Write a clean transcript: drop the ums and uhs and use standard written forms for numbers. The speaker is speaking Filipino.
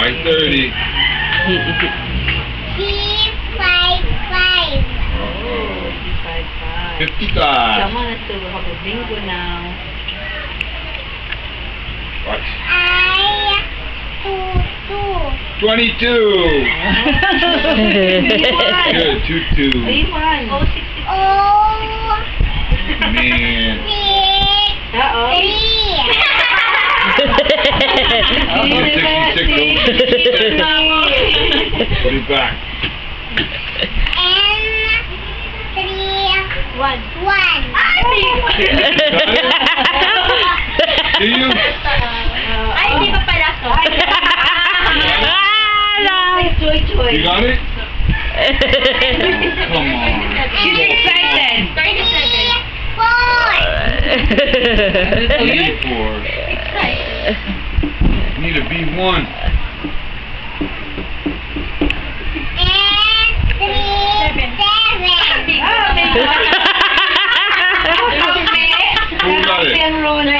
5:30. C55. Oh, 55. 55. Come on, let's do a bingo now. Watch. 22. 22. Good. 22. 31. Oh, 66. Oh. Man. 6. Uh-oh. 66. Put it back. And 3. 1. Do you? Ay, hindi pa pala ko. Choy. You got it? Come on. She's excited. 34. You need 4. You need a B1. And 3. 7. Who got it?